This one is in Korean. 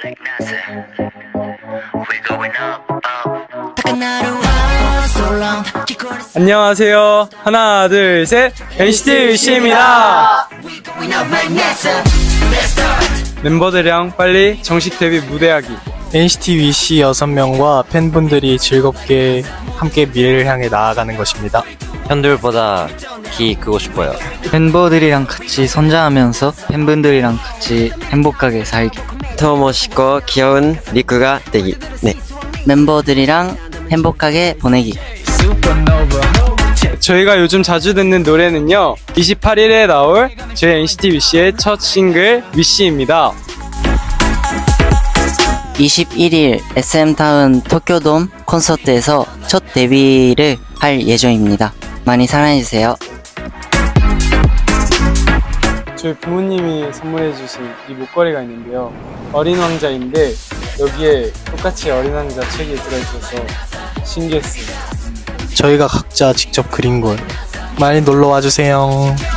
안녕하세요. 하나, 둘, 셋. NCT 위시입니다. 멤버들이랑 빨리 정식 데뷔 무대하기. NCT 위시 6명과 팬분들이 즐겁게 함께 미래를 향해 나아가는 것입니다. 현들보다 키 크고 싶어요. 멤버들이랑 같이 성장하면서 팬분들이랑 같이 행복하게 살기. 더 멋있고 귀여운 리쿠가 되기. 네. 멤버들이랑 행복하게 보내기. 저희가 요즘 자주 듣는 노래는요, 28일에 나올 저희 NCT 위시의 첫 싱글 위시입니다. 21일 SM타운 도쿄돔 콘서트에서 첫 데뷔를 할 예정입니다. 많이 사랑해주세요. 저희 부모님이 선물해주신 이 목걸이가 있는데요, 어린 왕자인데 여기에 똑같이 어린 왕자 책이 들어있어서 신기했어요. 저희가 각자 직접 그린 걸 많이 놀러 와주세요.